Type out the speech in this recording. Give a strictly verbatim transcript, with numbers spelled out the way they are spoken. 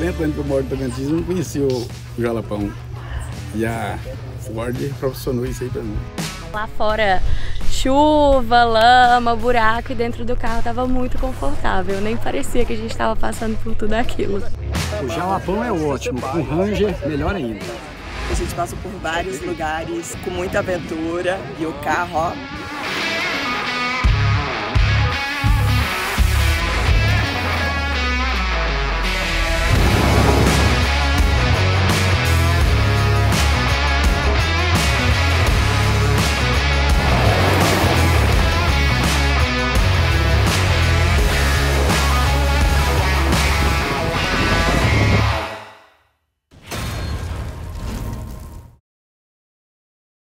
quarenta anos que eu moro no Tocantins, eu não conhecia o Jalapão. E a Ford proporcionou isso aí pra mim. Lá fora, chuva, lama, buraco, e dentro do carro tava muito confortável. Nem parecia que a gente estava passando por tudo aquilo. O Jalapão é ótimo, com Ranger, melhor ainda. A gente passa por vários lugares com muita aventura e o carro, ó,